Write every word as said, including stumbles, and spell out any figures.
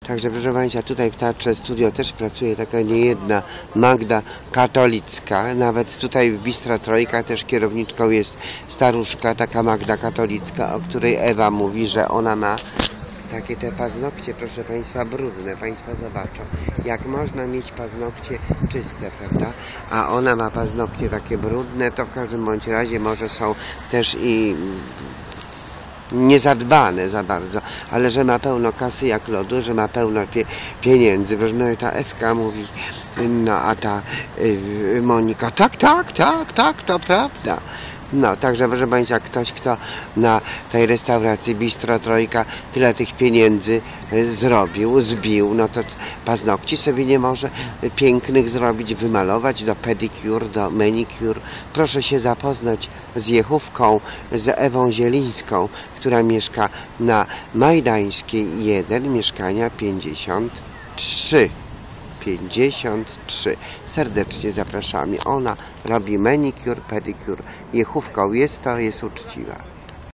Także proszę Państwa, tutaj w Teatrze Studio też pracuje taka niejedna Magda katolicka. Nawet tutaj w Bistro Trojka też kierowniczką jest staruszka, taka Magda katolicka, o której Ewa mówi, że ona ma takie te paznokcie, proszę Państwa, brudne. Państwo zobaczą, jak można mieć paznokcie czyste, prawda? A ona ma paznokcie takie brudne, to w każdym bądź razie może są też i niezadbane za bardzo, ale że ma pełno kasy jak lodu, że ma pełno pie pieniędzy. No i ta Ewka mówi, no a ta y, Monika, tak, tak, tak, tak, to prawda. No, także proszę Państwa, ktoś, kto na tej restauracji Bistro Trojka tyle tych pieniędzy zrobił, zbił, no to paznokci sobie nie może pięknych zrobić, wymalować, do pedicure, do manicure. Proszę się zapoznać z Jechówką, z Ewą Zielińską, która mieszka na Majdańskiej jeden, mieszkania pięćdziesiąt trzy. pięćdziesiąt trzy. Serdecznie zapraszamy. Ona robi manicure, pedicure. Jechówką jest to, jest uczciwa.